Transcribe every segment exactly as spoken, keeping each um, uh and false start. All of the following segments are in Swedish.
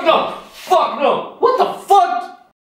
Fuck no! Fuck no! What the fuck?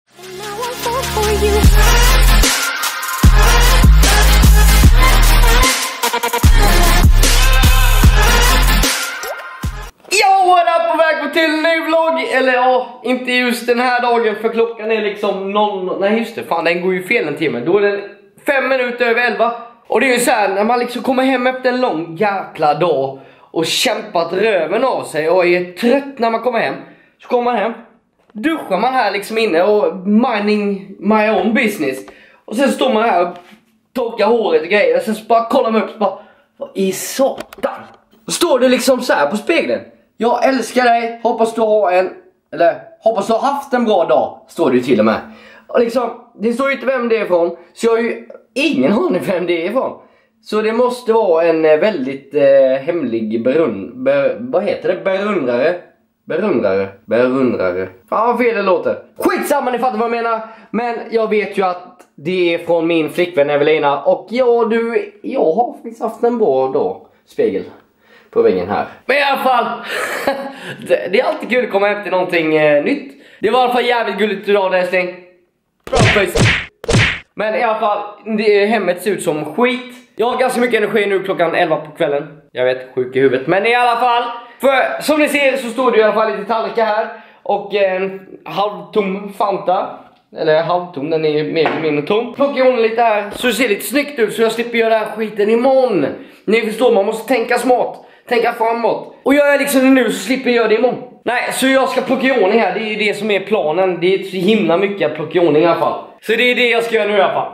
Yo, what up, på väg till en ny vlogg. Eller ja, inte just den här dagen, för klockan är liksom noll. Nej just det, fan den går ju fel en timme. Då är den fem minuter över elva. Och det är ju så här, när man liksom kommer hem efter en lång jäkla dag och kämpat röven av sig och är trött när man kommer hem, så kommer man hem, duschar man här liksom inne och minding my own business. Och sen står man här och torkar håret och grejer. Och sen bara kollar man upp och bara, vad i satan? Då står det liksom så här på spegeln: jag älskar dig, hoppas du har en, eller hoppas du har haft en bra dag, står det ju till och med. Och liksom, det står ju inte vem det är ifrån, så jag har ju ingen aning vem det är ifrån. Så det måste vara en väldigt eh, hemlig berun... Ber, vad heter det? Berundrare? Berundrare? Berundrare. Ja, vad fel det låter. Skitsamma, ni fattar vad jag menar. Men jag vet ju att det är från min flickvän Evelina. Och ja, du, jag har faktiskt haft en bra dag. Spegel på väggen här. Men i alla fall, det, det är alltid kul att komma hem till någonting eh, nytt. Det var i alla fall jävligt gulligt idag, älskling. Bra face. Men i alla fall, det, hemmet ser ut som skit. Jag har ganska mycket energi nu klockan elva på kvällen. Jag vet, sjuk i huvudet. Men i alla fall, för som ni ser så står det i alla fall lite tallrikar här. Och en halvtom Fanta. Eller halvtom, den är mer eller mindre tom. Plockar hon lite här så det ser lite snyggt ut, så jag slipper göra den här skiten imorgon. Ni förstår, man måste tänka smart. Tänka framåt. Och gör jag liksom det nu så slipper jag göra det imorgon. Nej, så jag ska plocka i ordning här. Det är ju det som är planen. Det är så himla mycket att plocka i ordning i alla fall. Så det är det jag ska göra nu i alla fall.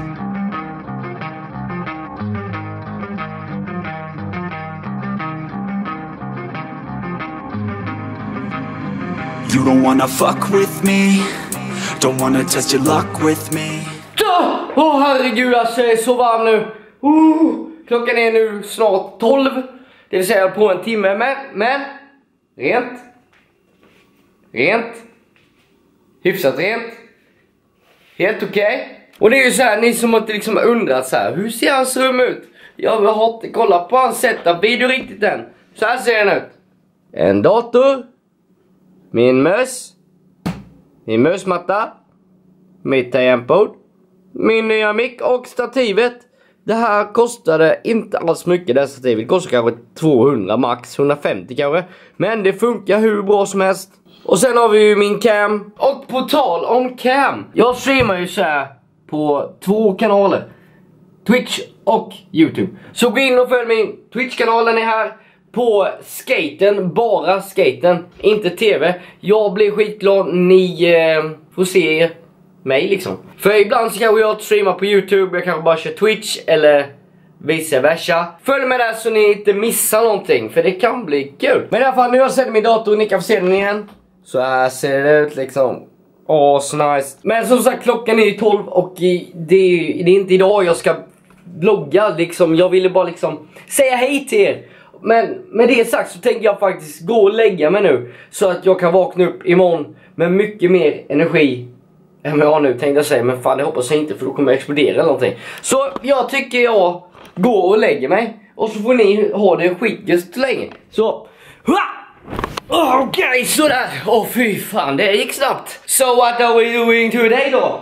You don't wanna fuck with me, don't wanna test your luck with me. Åh oh, herregud, alltså jag är så varm nu. uh, Klockan är nu snart tolv. Det vill säga på en timme. Men, men rent Rent hyfsat rent. Helt okej okay. Och det är ju så här, ni som har liksom undrat så här, hur ser hans rum ut? Jag har inte kollat på hans setup video riktigt än. Så här ser den ut. En dator, min möss, min mössmatta, mitt tangentbord, min nya mick och stativet. Det här kostade inte alls mycket, det här stativet kostar kanske tvåhundra max, hundrafemtio kanske. Men det funkar hur bra som helst. Och sen har vi ju min cam. Och på tal om cam, jag streamar ju så här på två kanaler, Twitch och YouTube. Så gå in och följ min Twitch-kanal, den är här. På skaten, bara skaten, inte tv. Jag blir skitglad, ni eh, får se mig liksom. För ibland så kanske jag streamar på YouTube, jag kanske bara kör Twitch eller vice versa. Följ med där så ni inte missar någonting, för det kan bli kul. Men i alla fall, nu har jag sett min dator, ni kan få se den igen. Så här ser det ut liksom. Åh, så nice. Men som sagt, klockan är tolv och i, det, är, det är inte idag jag ska vlogga liksom. Jag ville bara liksom säga hej till er. Men med det sagt så tänker jag faktiskt gå och lägga mig nu, så att jag kan vakna upp imorgon med mycket mer energi än vad jag har nu, tänkte jag säga. Men fan, det hoppas jag inte, för då kommer jag explodera eller någonting. Så jag tycker jag går och lägger mig, och så får ni ha det skitgött länge. Så okej, okay, sådär. Åh oh, fy fan, det gick snabbt. So what are we doing today då?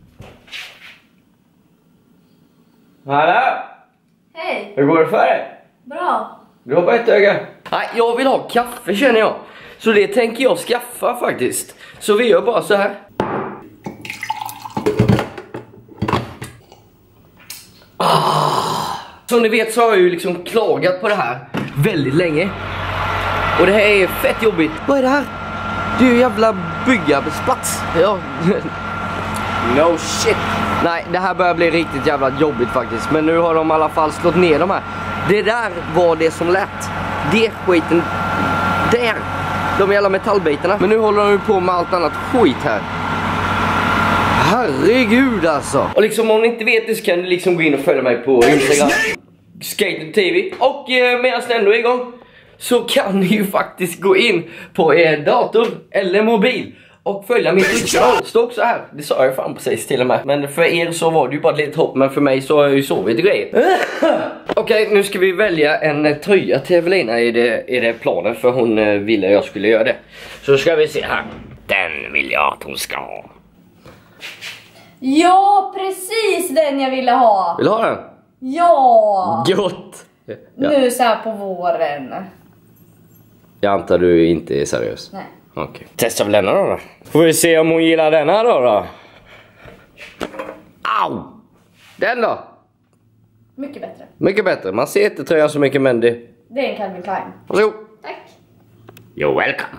Hallå? Hej. Hur går det för dig? Bra. Du har bara ett öga. Nej, jag vill ha kaffe känner jag. Så det tänker jag skaffa faktiskt. Så vi gör bara så här. Ah. Som ni vet så har jag ju liksom klagat på det här väldigt länge. Och det här är fett jobbigt. Vad är det här? Det är ju jävla byggarbetsplats. Ja. No shit. Nej, det här börjar bli riktigt jävla jobbigt faktiskt. Men nu har de i alla fall slått ner de här. Det där var det som lät. Det skiten. Där. De jävla metallbitarna. Men nu håller de på med allt annat skit här. Herregud alltså. Och liksom om ni inte vet det så kan ni liksom gå in och följa mig på Instagram. Skater T V. Och eh, medan den ändå är igång, så kan ni ju faktiskt gå in på er dator eller mobil och följa mitt Twitch-kanal. Stå också här. Det sa jag fan precis till och med. Men för er så var det ju bara ett litet hopp. Men för mig så har jag ju sovit grejer. Okej, okay, nu ska vi välja en tröja till Evelina i det, i det planen. För hon eh, ville jag skulle göra det. Så ska vi se här. Den vill jag att hon ska ha. Ja, precis den jag ville ha. Vill du ha den? Ja. Gott. Ja. Nu så här på våren. Jag antar du inte är seriös. Nej. Okej. Okay. Testar vi denna då, då. Får vi se om hon gillar denna då då. Au! Den då? Mycket bättre. Mycket bättre. Man ser inte tröjan så mycket, men det... Det är en Calvin Klein. Varsågod. Tack. You're welcome.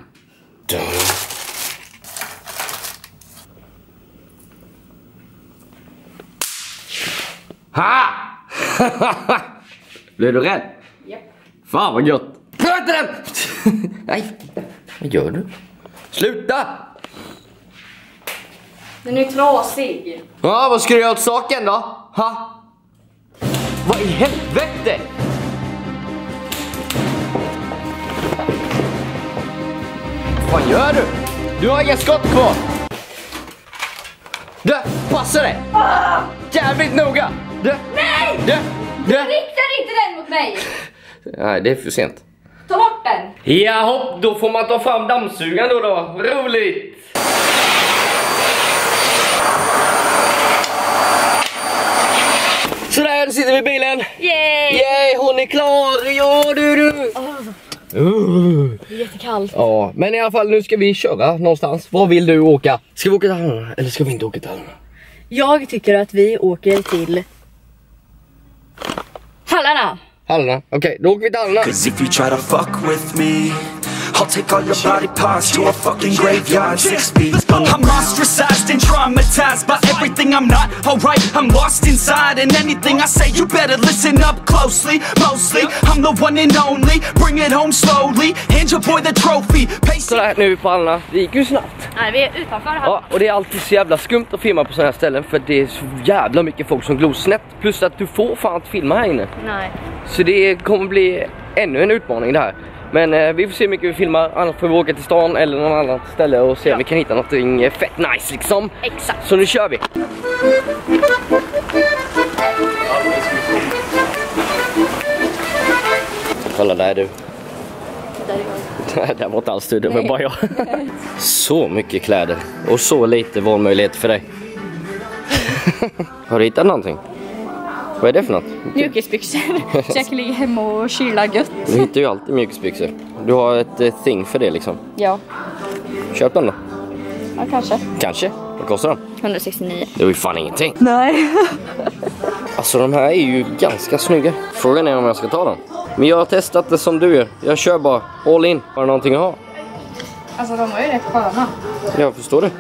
Ha! Blev du rädd? Japp. Fan vad gott. Sköt den! Nej, vad gör du? Sluta! Den är trasig. Ja, vad ska du göra åt saken då? Ha? Vad i helvete? Vad fan gör du? Du har inga skott kvar. Du, passa dig. Ah! Jävligt noga. Du, Nej! du, du. Riktar inte den mot mig. Nej, det är för sent. Ta bort den. Jaha, då får man ta fram dammsugaren då då. Roligt. Sådär, då sitter vi i bilen. Yay! Yay, hon är klar. Ja, du, du. Oh. Uh. Det är jättekallt. Ja, men i alla fall nu ska vi köra någonstans. Var vill du åka? Ska vi åka till Hallarna eller ska vi inte åka till Hallarna? Jag tycker att vi åker till Hallarna. Hallarna, okej, okay, då åker vi till Hallarna. Cause if you try to fuck with me, I'll take all your body parts to a fucking graveyard. Six feet I'm ostracized and traumatized by everything I'm not alright. I'm lost inside and anything I say you better listen up closely. Mostly, I'm the one and only. Bring it home slowly. Hand your boy the trophy. Så där, nu är vi på Hallarna. Det gick ju snabbt. Nej, vi är utanför här. Ja, och det är alltid så jävla skumt att filma på sådana här ställen. För det är så jävla mycket folk som glor snett. Plus att du får fan inte filma här inne. Nej. Så det kommer bli ännu en utmaning det här. Men eh, vi får se hur mycket vi filmar. Annars får vi åka till stan eller någon annan ställe och se ja. om vi kan hitta någonting fett nice liksom. Exakt. Så nu kör vi. Kolla där du. Där är jag. Där var inte alls du, det var bara jag. Så mycket kläder och så lite valmöjlighet för dig. Har du hittat någonting? Vad är det för något? Mjukisbyxor. Så jag kan ligga hemma och kyla gött. Du hittar ju alltid mjukisbyxor. Du har ett eh, thing för det liksom. Ja. Köp den då. Ja, kanske. Kanske. Vad kostar de? hundrasextionio. Det var ju fan ingenting. Nej. Alltså de här är ju ganska snygga. Frågan är om jag ska ta dem. Men jag har testat det som du gör. Jag kör bara all in. Har du någonting att ha? Alltså de var ju rätt sköna. Jag förstår det.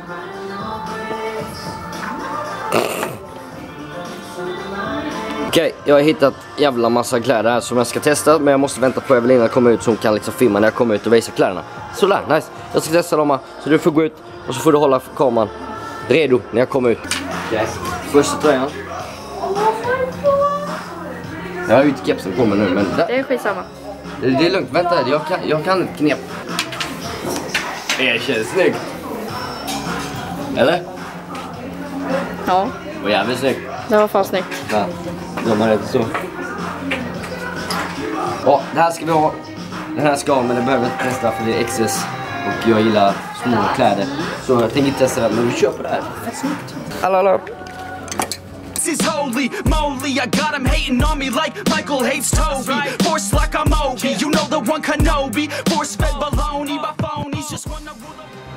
Okej, okay, jag har hittat jävla massa kläder här som jag ska testa. Men jag måste vänta på Evelina komma ut så hon kan liksom filma när jag kommer ut och visa kläderna. Så där, nice. Jag ska testa dem här. Så du får gå ut och så får du hålla kameran redo när jag kommer ut. Yes. Första tröjan. Jag har ju inte kepsen på mig nu, men... Det är skitsamma. Det, det är lugnt, vänta. Jag kan, jag kan ett knep. Det känns snyggt. Eller? Ja. Och jävligt snyggt. Det var fan snyggt. Ja, de har rätt så. Ja, det här ska vi ha. Den här ska ha, men det behöver inte testa för det är X S. Och jag gillar små kläder. Så jag tänker inte testa den, men vi kör på det här. Fett snyggt. Hallå, hallå. This is holy moly, I got him hating on me like Michael hates Toby. Force like I'm Obi, you know the one Kenobi. Force fed baloney by phonies, just wanna rule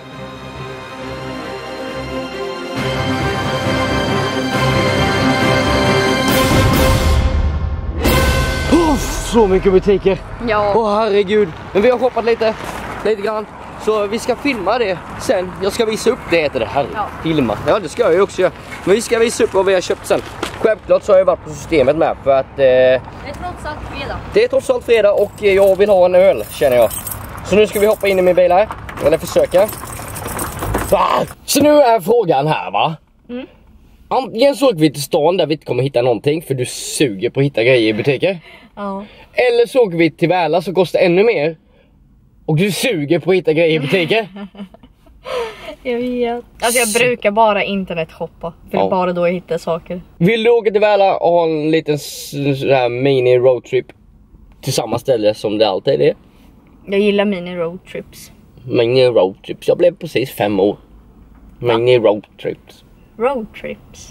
Oh, så mycket butiker. Ja. Åh oh, herregud. Men vi har shoppat lite, lite grann. Så vi ska filma det sen. Jag ska visa upp det, heter det här. Ja. Filma. Ja, det ska jag ju också göra. Men vi ska visa upp vad vi har köpt sen. Självklart så har jag varit på systemet med för att... Eh, det är trots allt fredag. Det är trots allt fredag och jag vill ha en öl, känner jag. Så nu ska vi hoppa in i min bil här. Eller försöka. Ah! Så nu är frågan här, va? Mm. Antingen så åker vi till stan där vi inte kommer hitta någonting, för du suger på att hitta grejer i butiker. Ja. Eller så åker vi till Väla som kostar ännu mer. Och du suger på att hitta grejer i butiker. Jag vet. Alltså jag brukar bara internetshoppa. För Ja. det är bara då jag hittar saker. Vill du åka till Väla och ha en liten sådär mini roadtrip till samma ställe som det alltid är? Jag gillar mini roadtrips. Mini roadtrips. Jag blev precis fem år. Mini roadtrips. Roadtrips.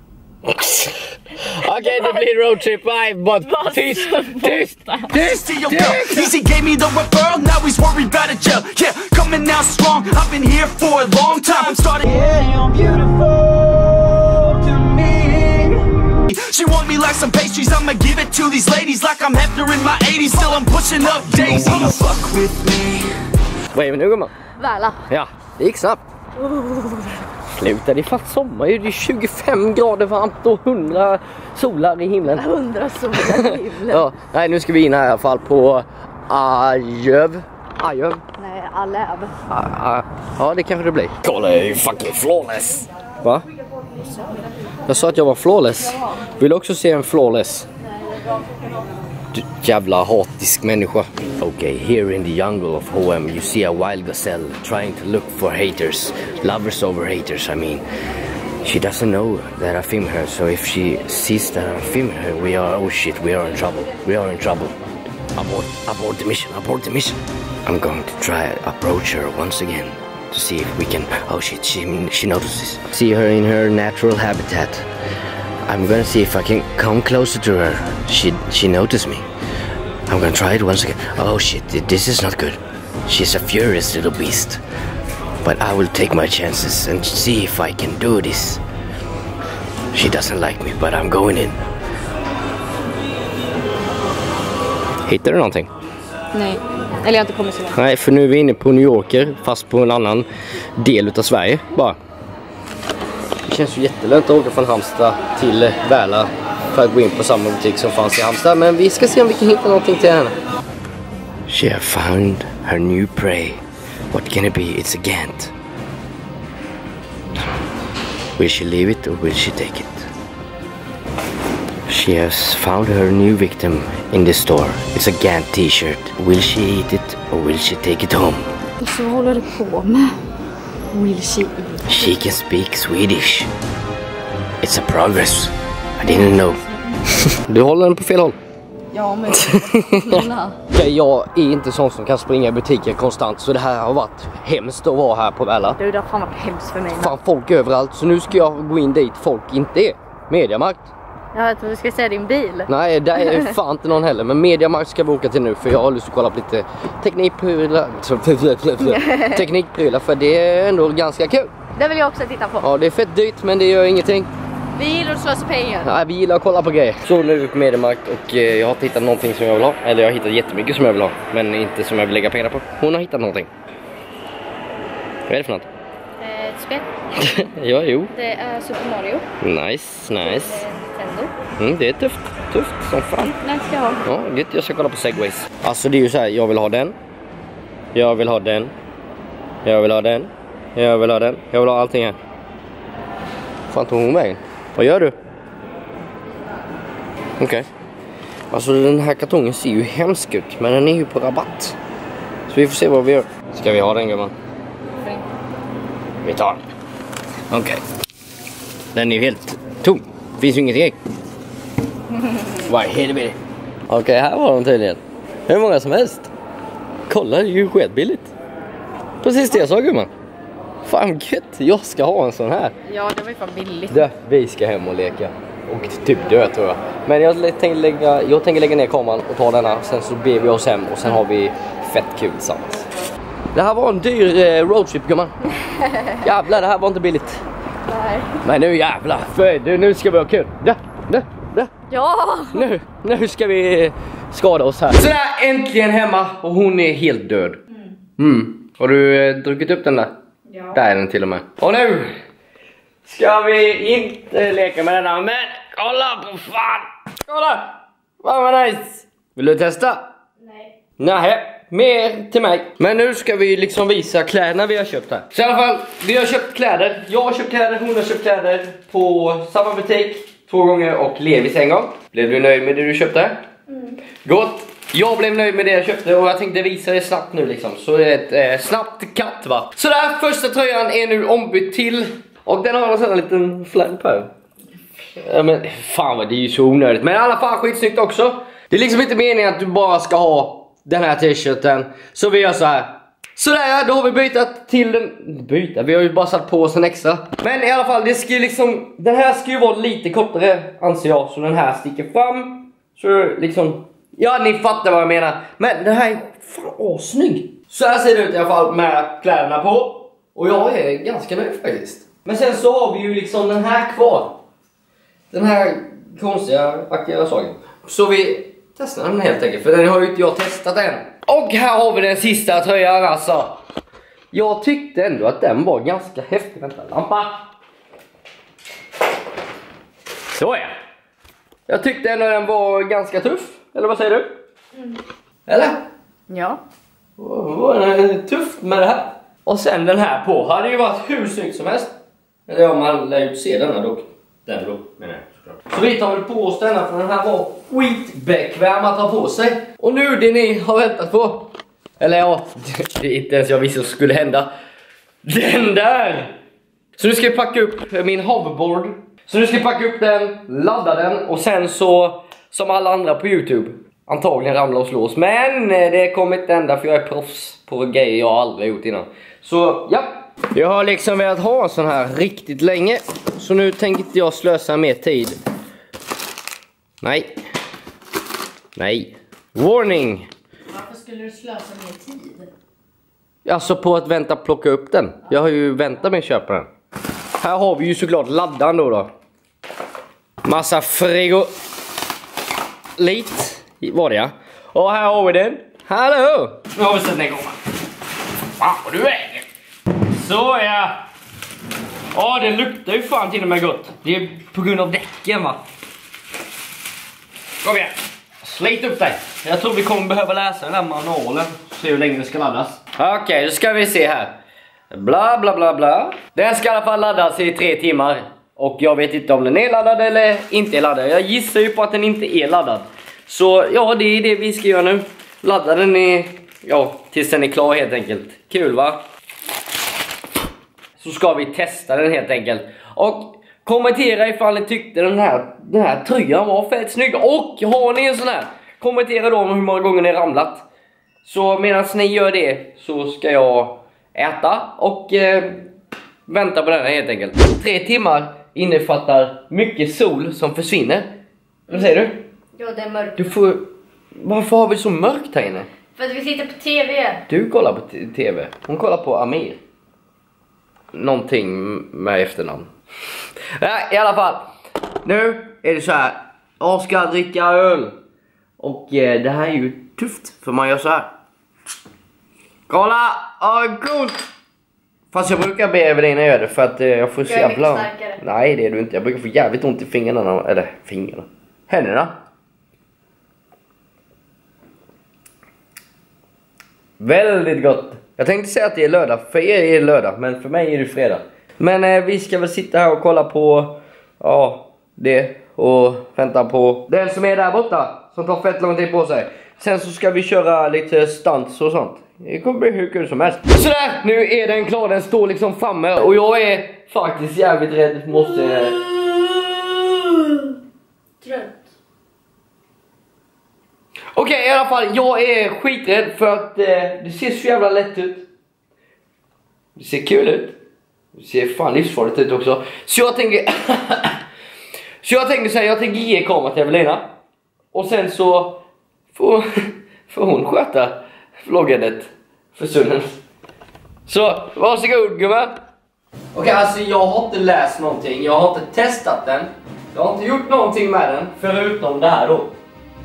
Okej, okay, det blir roadtrip. Nej, bara tyst, tyst, tyst, Yo, yo, Easy gave me the referral, now he's worried about a jail. Yeah, coming out strong, I've been here for a long time. I'm starting. Yeah, you're beautiful to me. She want me like some pastries, I'ma give it to these ladies like I'm Hefner in my eighties. Still I'm pushing up daisies. Wanna fuck with me? Vad är vi nu, gumman? Väla. Ja, det gick snabbt. Sluta, det är fan sommar ju. Det är tjugofem grader varmt och hundra solar i himlen. Hundra solar i himlen. Ja, nej, nu ska vi in här i alla fall på Ajöv. Ajöv. Nej, Alöv. Ah, ah. Ja, det kanske det blir. Kolla, jag är ju fucking flawless. Va? Jag sa att jag var flawless. Vill du också se en flawless? Du jävla hatisk människa. Okay, here in the jungle of Hoem you see a wild gazelle trying to look for haters. Lovers over haters, I mean. She doesn't know that I film her, so if she sees that I film her, we are, oh shit, we are in trouble. We are in trouble. Abort, abort the mission, abort the mission. I'm going to try to approach her once again to see if we can, oh shit, she, she notices. See her in her natural habitat. I'm gonna see if I can come closer to her. She, she noticed me. I'm gonna try it once again. Oh shit, this is not good. She's a furious little beast. But I will take my chances and see if I can do this. She doesn't like me, but I'm going in. Hittar du någonting? Nej, eller jag har inte kommit så långt. Nej, för nu är vi inne på New Yorker, fast på en annan del av Sverige bara. Det känns ju jättelönt att åka från Halmstad till Väla för att gå in på samma butik som fanns i Halmstad. Men vi ska se om vi kan hitta någonting till henne. She have found her new prey. What can it be? It's a Gant. Will she leave it or will she take it? She has found her new victim in the store. It's a Gant t-shirt. Will she eat it or will she take it home? Och så håller det på med. Will she eat? She can speak Swedish. It's a progress. I didn't know. Du håller den på fel håll. Ja, men Okay, jag är inte sån som kan springa i butiker konstant, så det här har varit hemskt att vara här på Väla. du, det har fan varit hemskt för mig. Fan, folk överallt, så nu ska jag gå in dit folk inte är. Mediamarkt. Jag tror du ska säga din bil. Nej, där är fan inte någon heller. Men Mediamarkt ska vi åka till nu, för jag har lust att kolla på lite teknikprylar. Teknikprylar, för det är ändå ganska kul. Det vill jag också titta på. Ja, det är fett dyrt, men det gör ingenting. Vi gillar att slösa pengar. Nej, vi gillar att kolla på grejer. Så nu är vi på Mediamarkt och eh, jag har hittat någonting som jag vill ha. Eller jag har hittat jättemycket som jag vill ha, men inte som jag vill lägga pengar på. Hon har hittat någonting. Vad är det för något? Eh, ett spel. Ja, jo. Det är Super Mario. Nice, nice. Nintendo. Mm, det är tufft. Tufft som fan. Den ska jag ha. Ja, gött. Jag ska kolla på Segways. Alltså det är ju så här, jag vill ha den. Jag vill ha den. Jag vill ha den. Jag vill ha den. Jag vill ha allting här. Fan, tog hon vägen? Vad gör du? Okej. Okay. Alltså den här kartongen ser ju hemsk ut, men den är ju på rabatt. Så vi får se vad vi gör. Ska vi ha den, gumman? Vi tar den. Okej. Okay. Den är ju helt tom. Finns ju ingenting. Vad är det? Okej, okay, här var de tydligen. Hur många som helst. Kolla, det är ju skitbilligt. Precis det jag sa, gumman. Fan gött, jag ska ha en sån här. Ja, det var ju fan billigt. Det, vi ska hem och leka. Och typ dö, tror jag. Men jag tänker lägga, jag tänker lägga ner kameran och ta denna. Sen så ber vi oss hem och sen har vi fett kul tillsammans. Det här var en dyr eh, roadtrip, gumman. Jävlar, det här var inte billigt. Nej. Men nu jävlar, för du, nu ska vi ha kul. Där, där, där. Ja! Nu, nu ska vi skada oss här. Sådär, äntligen hemma. Och hon är helt död. Mm. Har du eh, druckit upp den där? Ja. Där är den till och med. Och nu ska vi inte leka med denna. Men kolla på fan. Kolla. Vad var nice. Vill du testa? Nej. Nej, mer till mig. Men nu ska vi liksom visa kläderna vi har köpt här. Så i alla fall, vi har köpt kläder. Jag har köpt kläder, hon har köpt kläder på samma butik två gånger och Levis en gång. Blev du nöjd med det du köpte? Mm. Gott. Jag blev nöjd med det jag köpte och jag tänkte visa det snabbt nu liksom. Så det är ett eh, snabbt katt va. Så där, första tröjan är nu ombytt till. Och den har en sån här liten flämp här. Ja, men fan vad det är ju så onödigt. Men i alla fall skitsnyggt också. Det är liksom inte meningen att du bara ska ha den här t-shirten. Så vi gör så här. Så där, då har vi bytt till den. Byta, vi har ju bara satt på oss en extra. Men i alla fall, det ska ju liksom. Den här ska ju vara lite kortare, anser jag. Så den här sticker fram. Så liksom. Ja, ni fattar vad jag menar. Men den här är fan åsnygg. Så här ser det ut i alla fall med kläderna på. Och jag är ganska nöjd faktiskt. Men sen så har vi ju liksom den här kvar. Den här konstiga aktuella saken. Så vi testar den helt enkelt. För den har ju inte jag testat än. Och här har vi den sista tröjan alltså. Jag tyckte ändå att den var ganska häftig. Vänta, lampa. Så ja. Jag tyckte ändå den var ganska tuff. Eller vad säger du? Mm. Eller? Ja. Oh, var den tufft med det här. Och sen den här på. Hade ju varit hur snyggt som helst. Eller om man lär ju se denna dock. Den då, menar jag såklart. Så vi tar väl på oss denna för den här var skitbekväm att ta på sig. Och nu det ni har väntat på. Eller ja, det är inte ens jag visste att det skulle hända. Den där! Så nu ska jag packa upp min hoverboard. Så nu ska jag packa upp den, ladda den och sen så, som alla andra på YouTube, antagligen ramla och slås. Men det kommer inte ända för jag är proffs på grejer jag aldrig gjort innan. Så ja, jag har liksom velat ha en sån här riktigt länge. Så nu tänker inte jag slösa mer tid. Nej. Nej. Warning. Varför skulle du slösa mer tid? Alltså på att vänta plocka upp den. Jag har ju väntat med att köpa den. Här har vi ju såklart laddan då då. Massa frigo. Lit var det ja. Och här har vi den. Hallå! Nu har vi sett den igång. Fan vad du väger. Så ja. Ja, det luktar ju fan till och med gott. Det är på grund av däcken va. Kom igen. Slit upp dig. Jag tror vi kommer behöva läsa den här manualen. Se hur länge det ska laddas. Okej, okay, då ska vi se här. Bla bla bla bla. Den ska i alla fall laddas i tre timmar. Och jag vet inte om den är laddad eller inte är laddad. Jag gissar ju på att den inte är laddad. Så ja, det är det vi ska göra nu. Ladda den i, ja, tills den är klar helt enkelt. Kul va? Så ska vi testa den helt enkelt. Och kommentera ifall ni tyckte den här, den här tröjan var fett snygg. Och har ni en sån här, kommentera då om hur många gånger ni ramlat. Så medan ni gör det så ska jag äta och eh, vänta på den helt enkelt. Tre timmar innefattar mycket sol som försvinner. Vad säger du? Jo, det är mörkt. Du får... Varför har vi så mörkt här inne? För att vi sitter på tv. Du kollar på tv. Hon kollar på Amir. Någonting med efternamn. Ja, i alla fall. Nu är det så här. Jag ska dricka öl. Och eh, det här är ju tufft. För man gör så här. Kolla! Ja, coolt! Fast jag brukar be Evelina göra det för att eh, jag får se jävla... Nej, det är du inte. Jag brukar få jävligt ont i fingrarna. Eller fingrarna. Händerna. Väldigt gott. Jag tänkte säga att det är lördag. För er är det lördag. Men för mig är det fredag. Men eh, vi ska väl sitta här och kolla på... Ja, det. Och vänta på den som är där borta. Som tar fett lång tid på sig. Sen så ska vi köra lite stunts och sånt. Det kommer bli hur kul som helst. Sådär, nu är den klar. Den står liksom framme. Och jag är faktiskt jävligt rädd. Måste... Trött. Okej, okay, i alla fall. Jag är skiträdd för att eh, det ser så jävla lätt ut. Det ser kul ut. Det ser fan livsfarligt ut också. Så jag tänker... så jag tänker säga, jag tänker ge kameran till Evelina. Och sen så får, får hon sköta vloggandet för stunden. Så, varsågod gumman. Okej, okay, alltså jag har inte läst någonting. Jag har inte testat den. Jag har inte gjort någonting med den. Förutom det här då.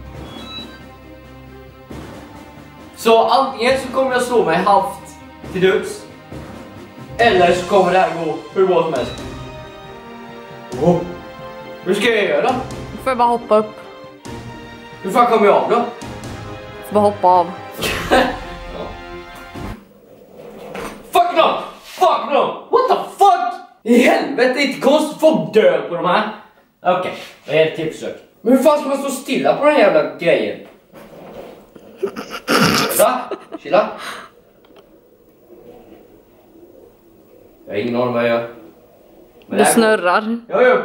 Så antingen så kommer jag slå mig halvt till döds. Eller så kommer det här gå hur bra som helst. Oh. Hur ska jag göra då? Du får bara hoppa upp. Hur fan kommer jag av då? Du får bara hoppa av. Ja. Fuck no! Fuck no! What the fuck? I helvete, det är inte konstigt folk dör på de här. Okej, okay, det är ett till försök. Men hur fan ska man stå stilla på den här jävla grejen? Chilla, chilla. Jag har ingen aning vad jag gör. Men Du det här- snurrar. Jo, jo.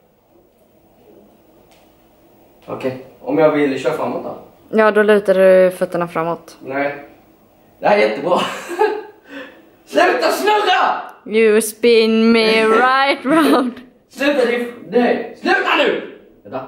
Okej, om jag vill köra framåt då? Ja, då lutar du fötterna framåt. Nej. Det här är jättebra. Sluta snurra! You spin me right round. Sluta, det är... Nej, sluta nu! Vänta.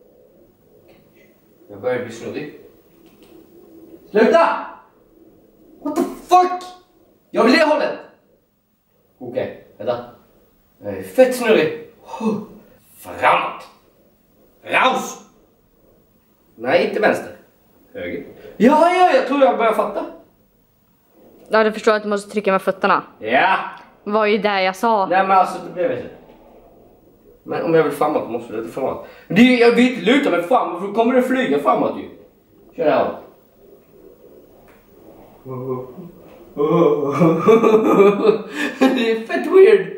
Jag börjar bli snurrig. Sluta! What the fuck? Jag vill det hållet. Okej, okay, vänta. Jag är fett snurrig. Framåt. Raus! Nej, inte vänster. Höger. Ja, ja, jag tror jag börjar fatta. Ja, du förstår att du måste trycka med fötterna. Ja. Var ju det jag sa. Nej, men alltså det blev inte. Men om jag vill framåt måste jag lite framåt. Det är, jag vill inte luta mig framåt för då kommer det flyga framåt ju. Kör det här. Det är fett weird.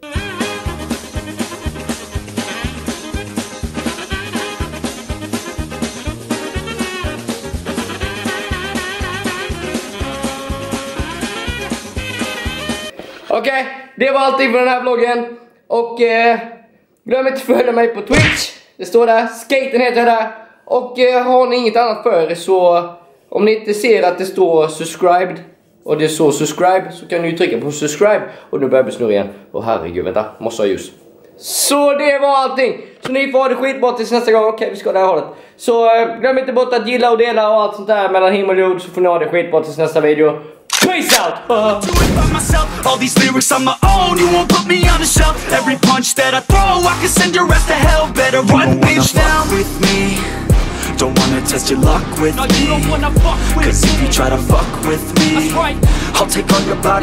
Okej, okay, det var allting för den här vloggen. Och eh, glöm inte att följa mig på Twitch. Det står där, Skaten heter det där. Och eh, har ni inget annat för er så om ni inte ser att det står subscribed och det står subscribe så kan ni ju trycka på subscribe. Och nu börjar det snurra igen. Och herregud, vänta, måste ha ljus. Så det var allting. Så ni får ha det skitbra tills nästa gång. Okej, okay, vi ska det här hållet. Så eh, glöm inte bort att gilla och dela och allt sånt där mellan himmel och jord. Så får ni ha det skitbra tills nästa video. Peace out! Uh. Do it by myself, all these lyrics on my own. You won't put me on the shelf. Every punch that I throw, I can send your ass to hell. Better run, bitch, down with me. Don't wanna test your luck with me. Cause if you try to fuck with me, I'll take all your body.